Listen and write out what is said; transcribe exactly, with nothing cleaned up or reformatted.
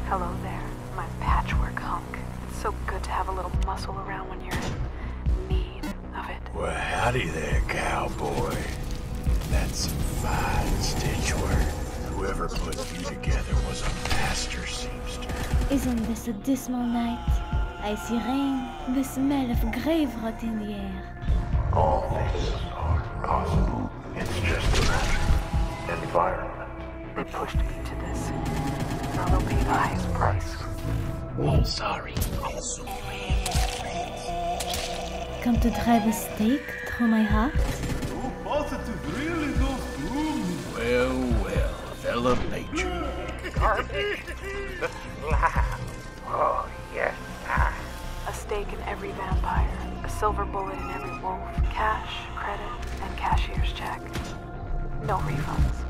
Hello there, my patchwork hunk. It's so good to have a little muscle around when you're in need of it. Well, howdy there, cowboy. That's some fine stitch work. Whoever put you together was a master seamster. Isn't this a dismal night? I see rain, the smell of grave rot in the air. All things are possible. It's just a matter of environment. They pushed me to this. Now they'll pay the highest price. I'm sorry. Come to drive a stake through my heart? Oh, positive, really goes through. Well, well, fella nature. Garbage. Oh, yes. Ah. A stake in every vampire, a silver bullet in every wolf, cash, credit, and cashier's check. No refunds.